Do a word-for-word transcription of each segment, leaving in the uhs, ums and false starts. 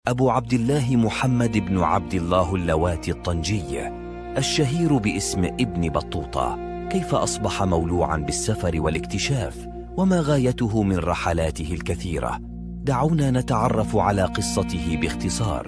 أبو عبد الله محمد بن عبد الله اللواتي الطنجي الشهير باسم ابن بطوطة، كيف أصبح مولوعا بالسفر والاكتشاف؟ وما غايته من رحلاته الكثيرة؟ دعونا نتعرف على قصته باختصار.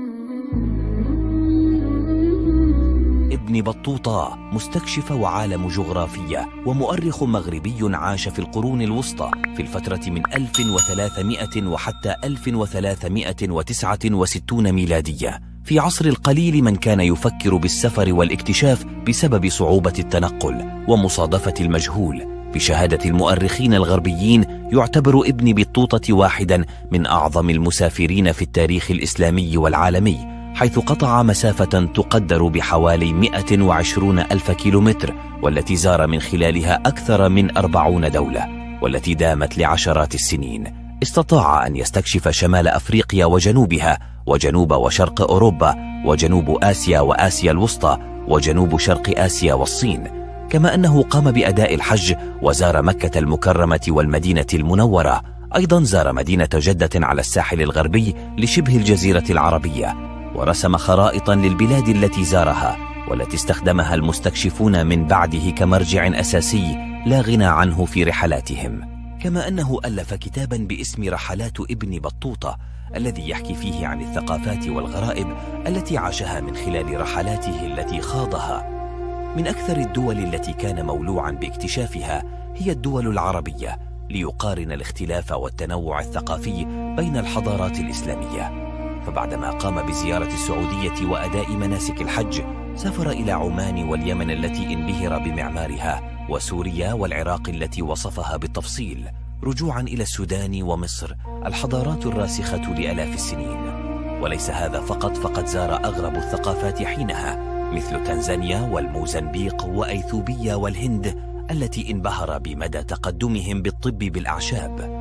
ابن بطوطة مستكشف وعالم جغرافية ومؤرخ مغربي عاش في القرون الوسطى في الفترة من ألف وثلاثمائة وحتى ألف وثلاثمائة وتسعة وستين ميلادية، في عصر القليل من كان يفكر بالسفر والاكتشاف بسبب صعوبة التنقل ومصادفة المجهول. بشهادة المؤرخين الغربيين يعتبر ابن بطوطة واحدا من أعظم المسافرين في التاريخ الإسلامي والعالمي، حيث قطع مسافة تقدر بحوالي مئة وعشرين ألف كيلومتر، والتي زار من خلالها أكثر من أربعين دولة، والتي دامت لعشرات السنين. استطاع أن يستكشف شمال أفريقيا وجنوبها، وجنوب وشرق أوروبا، وجنوب آسيا وآسيا الوسطى، وجنوب شرق آسيا والصين، كما أنه قام بأداء الحج وزار مكة المكرمة والمدينة المنورة. أيضا زار مدينة جدة على الساحل الغربي لشبه الجزيرة العربية، ورسم خرائطا للبلاد التي زارها والتي استخدمها المستكشفون من بعده كمرجع أساسي لا غنى عنه في رحلاتهم. كما أنه ألف كتابا باسم رحلات ابن بطوطة، الذي يحكي فيه عن الثقافات والغرائب التي عاشها من خلال رحلاته التي خاضها. من أكثر الدول التي كان مولوعا باكتشافها هي الدول العربية، ليقارن الاختلاف والتنوع الثقافي بين الحضارات الإسلامية. فبعدما قام بزيارة السعودية وأداء مناسك الحج، سافر إلى عمان واليمن التي انبهر بمعمارها، وسوريا والعراق التي وصفها بالتفصيل، رجوعا إلى السودان ومصر، الحضارات الراسخة لآلاف السنين. وليس هذا فقط، فقد زار أغرب الثقافات حينها، مثل تنزانيا والموزمبيق وأيثوبيا والهند، التي انبهر بمدى تقدمهم بالطب بالأعشاب.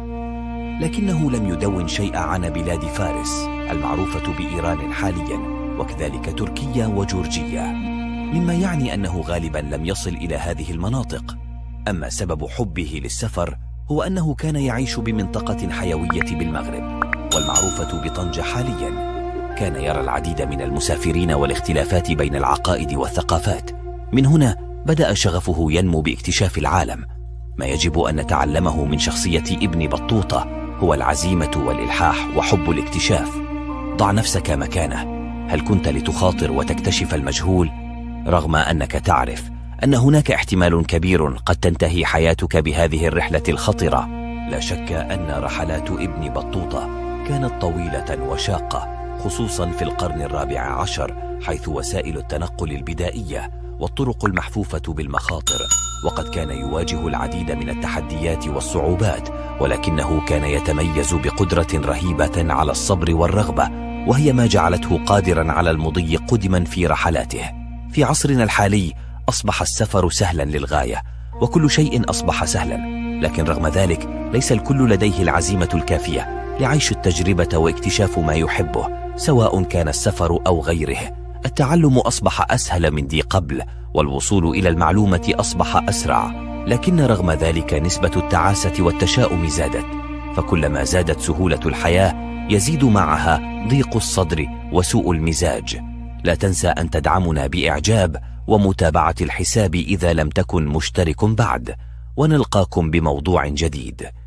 لكنه لم يدون شيء عن بلاد فارس المعروفة بإيران حاليا، وكذلك تركيا وجورجيا، مما يعني أنه غالبا لم يصل إلى هذه المناطق. أما سبب حبه للسفر هو أنه كان يعيش بمنطقة حيوية بالمغرب والمعروفة بطنجة حاليا. كان يرى العديد من المسافرين والاختلافات بين العقائد والثقافات. من هنا بدأ شغفه ينمو باكتشاف العالم. ما يجب أن نتعلمه من شخصية ابن بطوطة هو العزيمة والإلحاح وحب الاكتشاف. ضع نفسك مكانه. هل كنت لتخاطر وتكتشف المجهول؟ رغم أنك تعرف أن هناك احتمال كبير قد تنتهي حياتك بهذه الرحلة الخطرة. لا شك أن رحلات ابن بطوطة كانت طويلة وشاقة، خصوصا في القرن الرابع عشر، حيث وسائل التنقل البدائية والطرق المحفوفة بالمخاطر، وقد كان يواجه العديد من التحديات والصعوبات، ولكنه كان يتميز بقدرة رهيبة على الصبر والرغبة، وهي ما جعلته قادرا على المضي قدما في رحلاته. في عصرنا الحالي أصبح السفر سهلا للغاية، وكل شيء أصبح سهلا، لكن رغم ذلك ليس الكل لديه العزيمة الكافية لعيش التجربة واكتشاف ما يحبه، سواء كان السفر أو غيره. التعلم أصبح أسهل من ذي قبل، والوصول إلى المعلومة أصبح أسرع، لكن رغم ذلك نسبة التعاسة والتشاؤم زادت. فكلما زادت سهولة الحياة يزيد معها ضيق الصدر وسوء المزاج. لا تنسى أن تدعمنا بإعجاب ومتابعة الحساب إذا لم تكن مشترك بعد، ونلقاكم بموضوع جديد.